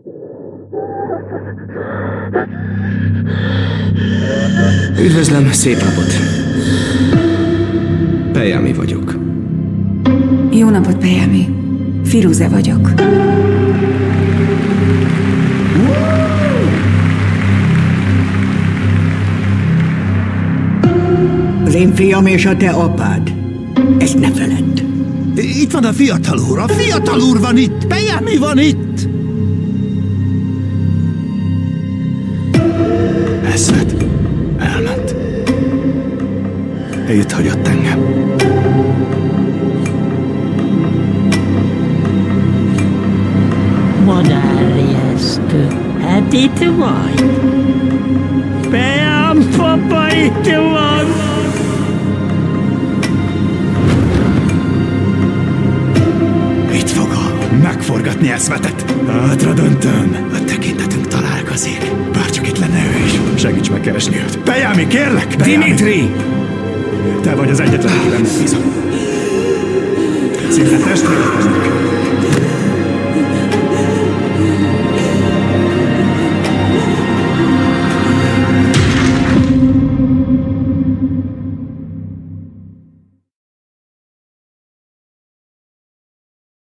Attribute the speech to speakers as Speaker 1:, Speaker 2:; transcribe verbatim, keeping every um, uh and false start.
Speaker 1: Üdvözlöm, szép napot! Pejami vagyok.
Speaker 2: Jó napot, Pejami. Firuze vagyok.
Speaker 3: Az én fiam és a te apád. Ezt ne feledd.
Speaker 4: Itt van a fiatal úr. A fiatal úr van itt. Pejami van itt.
Speaker 1: Elszállt. Elment. Itt hagyott engem.
Speaker 5: Madárriesztő. Hát itt vagy. Pejam papa itt van.
Speaker 1: Itt fogom megforgatni eszmetet. Hátra döntöm. A tekintetünk találkozik. Bárcsak itt lenne ő is. Segíts megkeresni őt. Pejami, kérlek! Dimitri! Te vagy az egyetlen, aki benne bízom. Szinte testvérek.